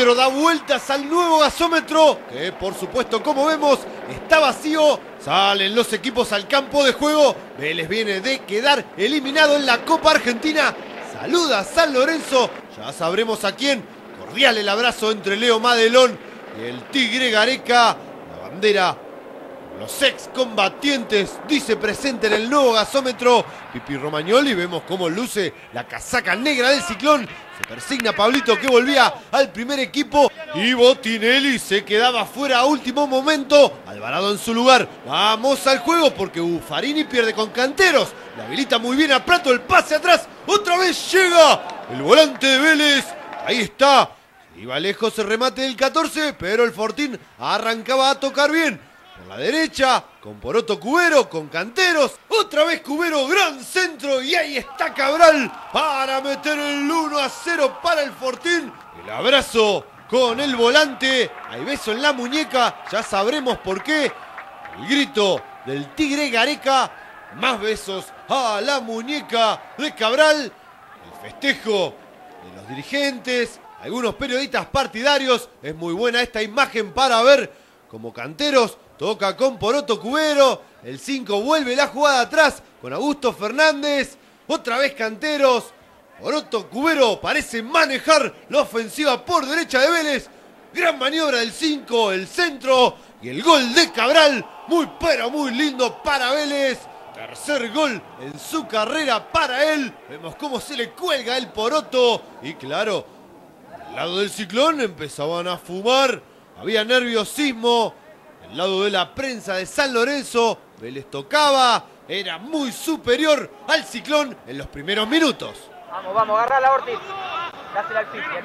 helicóptero da vueltas al nuevo gasómetro, que por supuesto, como vemos, está vacío. Salen los equipos al campo de juego. Vélez viene de quedar eliminado en la Copa Argentina. Saluda a San Lorenzo. Ya sabremos a quién. Cordial el abrazo entre Leo Madelón y el Tigre Gareca. La bandera, los excombatientes, dice presente en el nuevo gasómetro Pipi Romagnoli. Vemos cómo luce la casaca negra del Ciclón. Se persigna Pablito, que volvía al primer equipo. Y Botinelli se quedaba fuera a último momento. Alvarado en su lugar. Vamos al juego porque Buffarini pierde con Canteros. Le habilita muy bien a Prato el pase atrás. Otra vez llega el volante de Vélez. Ahí está. Iba lejos el remate del 14, pero el Fortín arrancaba a tocar bien. Por la derecha, con Poroto Cubero, con Canteros. Otra vez Cubero, gran centro. Y ahí está Cabral para meter el 1-0 para el Fortín. El abrazo con el volante. Hay beso en la muñeca. Ya sabremos por qué. El grito del Tigre Gareca. Más besos a la muñeca de Cabral. El festejo de los dirigentes. Algunos periodistas partidarios. Es muy buena esta imagen para ver como Canteros toca con Poroto Cubero. El 5 vuelve la jugada atrás con Augusto Fernández. Otra vez Canteros. Poroto Cubero parece manejar la ofensiva por derecha de Vélez. Gran maniobra del 5, el centro y el gol de Cabral. Muy pero muy lindo para Vélez. Tercer gol en su carrera para él. Vemos cómo se le cuelga el Poroto. Y claro, al lado del Ciclón empezaban a fumar. Había nerviosismo. Del lado de la prensa de San Lorenzo, Vélez tocaba. Era muy superior al Ciclón en los primeros minutos. Vamos, vamos, agarrala Ortiz. Dásela al Pipi,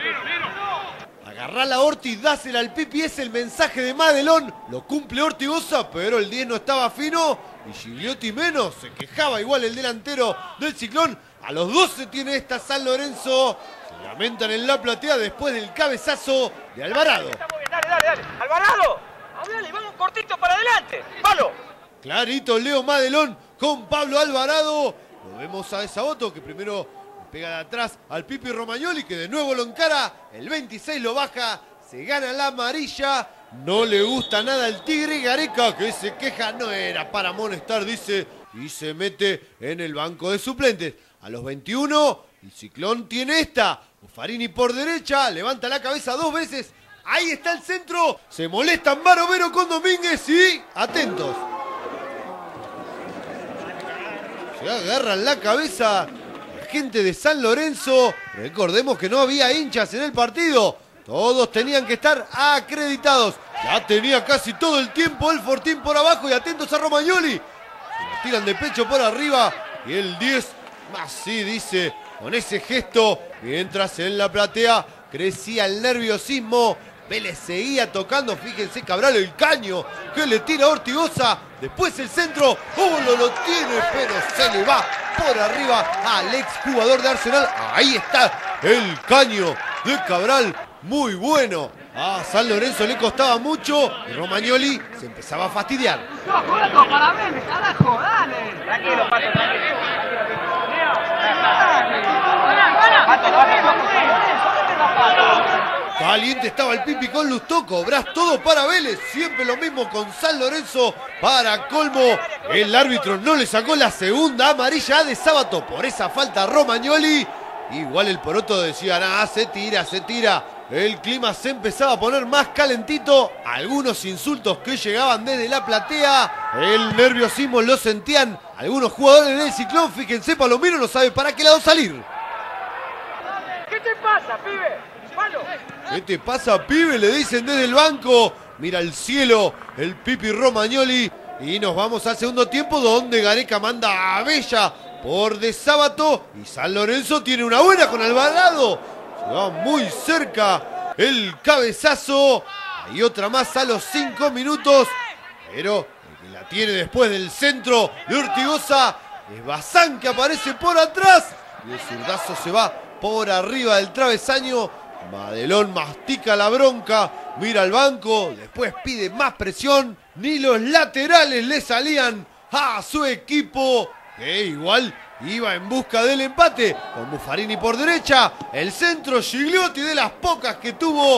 Agarrala Ortiz, dásela al Pipi, es el mensaje de Madelón. Lo cumple Ortigosa, pero el 10 no estaba fino. Y Gigliotti menos, se quejaba igual el delantero del Ciclón. A los 12 tiene esta San Lorenzo. Se lamentan en la platea después del cabezazo de Alvarado. Estamos bien, dale. ¡Alvarado! Hablale, vamos cortito para adelante. ¡Palo! Clarito Leo Madelón con Pablo Alvarado. Lo vemos a Desaboto, que primero pega de atrás al Pipi Romagnoli, que de nuevo lo encara. El 26 lo baja, se gana la amarilla. No le gusta nada el Tigre Gareca, que se queja, no era para amonestar, dice, y se mete en el banco de suplentes. A los 21, el Ciclón tiene esta. Buffarini por derecha, levanta la cabeza 2 veces. Ahí está el centro. Se molestan Barovero con Domínguez y atentos. Se agarran la cabeza la gente de San Lorenzo. Recordemos que no había hinchas en el partido. Todos tenían que estar acreditados. Ya tenía casi todo el tiempo el Fortín por abajo y atentos a Romagnoli. Se la tiran de pecho por arriba y el 10 más sí, dice, con ese gesto. Mientras en la platea crecía el nerviosismo. Vélez seguía tocando, fíjense Cabral, el caño que le tira a Ortigosa. Después el centro, lo tiene, pero se le va por arriba al exjugador de Arsenal. Ahí está el caño de Cabral, muy bueno. A San Lorenzo le costaba mucho y Romagnoli se empezaba a fastidiar. ¡No, juego para Vélez, carajo! ¡Dale! Tranquilo, Pato, tranquilo. Caliente estaba el Pipi con Lustó, cobrás todo para Vélez, siempre lo mismo con San Lorenzo. Para colmo, el árbitro no le sacó la segunda amarilla a Desabato por esa falta a Romagnoli. Igual el Poroto decía, nada, se tira. El clima se empezaba a poner más calentito. Algunos insultos que llegaban desde la platea. El nerviosismo lo sentían algunos jugadores del Ciclón. Fíjense, Palomino no sabe para qué lado salir. ¿Qué te pasa, pibe? ¡Palo! ¿Qué te pasa, pibe? Le dicen desde el banco. Mira al cielo el Pipi Romagnoli. Y nos vamos al segundo tiempo, donde Gareca manda a Bella por Desabato. Y San Lorenzo tiene una buena con Alvarado. Se va muy cerca el cabezazo. Hay otra más a los 5 minutos. Pero el que la tiene después del centro de Ortigosa es Bazán, que aparece por atrás. Y el zurdazo se va por arriba del travesaño. Madelón mastica la bronca, mira al banco, después pide más presión. Ni los laterales le salían a su equipo, que igual iba en busca del empate. Con Buffarini por derecha, el centro, Gigliotti, de las pocas que tuvo.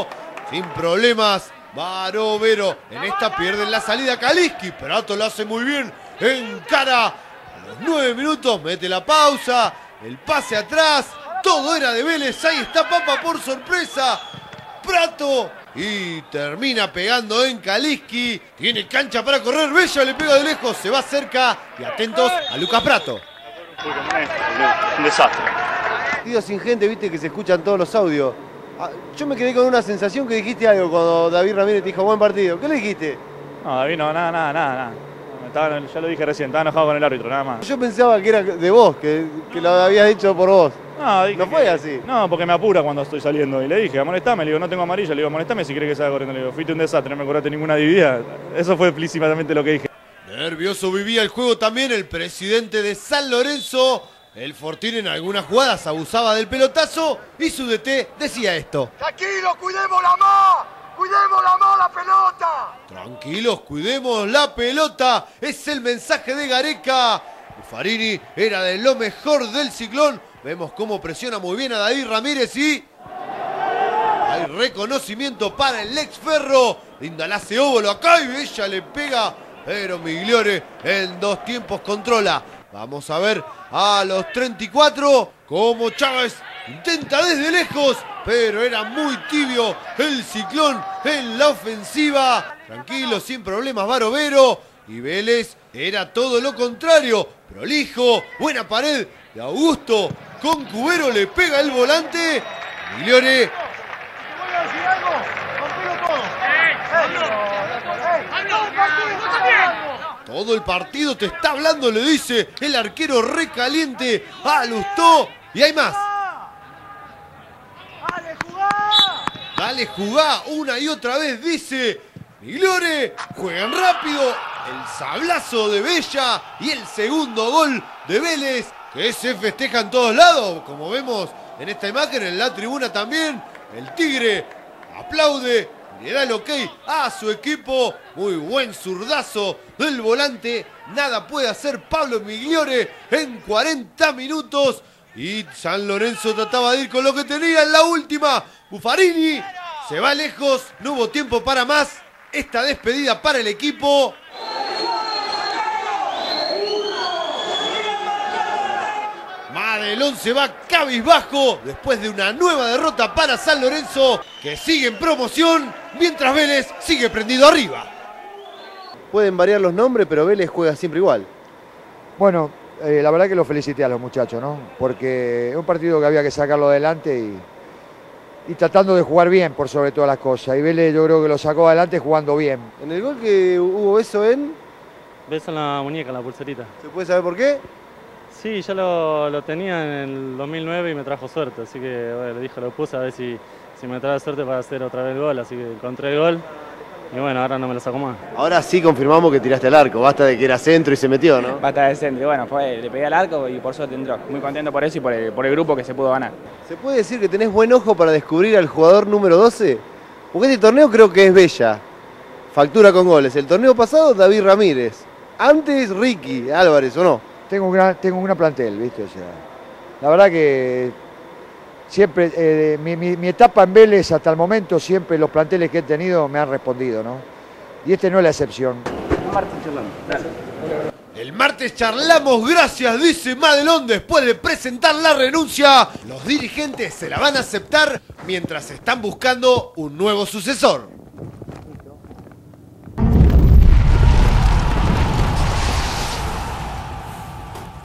Sin problemas, Barovero. En esta pierden la salida Kaliski. Prato lo hace muy bien. Encara. A los 9 minutos mete la pausa. El pase atrás. Todo era de Vélez. Ahí está Papa por sorpresa. Prato. Y termina pegando en Kaliski. Tiene cancha para correr. Bella le pega de lejos. Se va cerca. Y atentos a Lucas Prato. Un desastre. Partido sin gente, viste que se escuchan todos los audios. Yo me quedé con una sensación que dijiste algo cuando David Ramírez te dijo buen partido. ¿Qué le dijiste? No, David, no, nada. Ya lo dije recién, estaba enojado con el árbitro, nada más. Yo pensaba que era de vos, que lo habías dicho por vos. No, dije no fue así. No, porque me apura cuando estoy saliendo. Y le dije, amonestame, le digo, no tengo amarilla, le digo, amonestame si querés que salga corriendo. Le digo, fuiste un desastre, no me cobraste ninguna dividida. Eso fue explícitamente lo que dije. Nervioso vivía el juego también el presidente de San Lorenzo. El Fortín en algunas jugadas abusaba del pelotazo y su DT decía esto. ¡Tranquilos, cuidémosla más! ¡Cuidémosla más la pelota! Tranquilos, cuidemos la pelota. Es el mensaje de Gareca. Buffarini era de lo mejor del Ciclón. Vemos cómo presiona muy bien a David Ramírez y... hay reconocimiento para el ex Ferro. Linda la hace óvalo acá y Bella le pega. Pero Migliore en 2 tiempos controla. Vamos a ver a los 34 como Chávez intenta desde lejos, pero era muy tibio el Ciclón en la ofensiva. Tranquilo, sin problemas Barovero. Y Vélez era todo lo contrario. Prolijo, buena pared de Augusto. Con Cubero le pega el volante. Migliore. Todo el partido te está hablando, le dice el arquero recaliente a Lustó. Y hay más. Dale, jugá una y otra vez, dice Migliore. Juegan rápido. El sablazo de Bella y el segundo gol de Vélez, que se festeja en todos lados. Como vemos en esta imagen, en la tribuna también. El Tigre aplaude. Le da el ok a su equipo. Muy buen zurdazo del volante. Nada puede hacer Pablo Migliore en 40 minutos. Y San Lorenzo trataba de ir con lo que tenía en la última. Buffarini se va lejos. No hubo tiempo para más. Esta despedida para el equipo. Madelón se va cabizbajo después de una nueva derrota para San Lorenzo, que sigue en promoción, mientras Vélez sigue prendido arriba. Pueden variar los nombres, pero Vélez juega siempre igual. Bueno, la verdad que los felicité a los muchachos, ¿no? Porque es un partido que había que sacarlo adelante y tratando de jugar bien por sobre todas las cosas. Y Vélez yo creo que lo sacó adelante jugando bien. En el gol que hubo beso en... Beso en la muñeca, en la pulserita. ¿Se puede saber por qué? Sí, ya lo tenía en el 2009 y me trajo suerte, así que bueno, le dije, lo puse a ver si me trae suerte para hacer otra vez el gol, así que encontré el gol y bueno, ahora no me lo saco más. Ahora sí confirmamos que tiraste al arco, basta de que era centro y se metió, ¿no? Basta de centro, y bueno, le pegué al arco y por suerte entró. Muy contento por eso y por el grupo que se pudo ganar. ¿Se puede decir que tenés buen ojo para descubrir al jugador número 12? Porque este torneo creo que es Bella, factura con goles. El torneo pasado David Ramírez, antes Ricky Álvarez, ¿o no? Tengo un gran plantel, ¿viste? O sea, la verdad que siempre, mi etapa en Vélez hasta el momento, siempre los planteles que he tenido me han respondido, ¿no? Y este no es la excepción. El martes charlamos, gracias, dice Madelón, después de presentar la renuncia. Los dirigentes se la van a aceptar mientras están buscando un nuevo sucesor.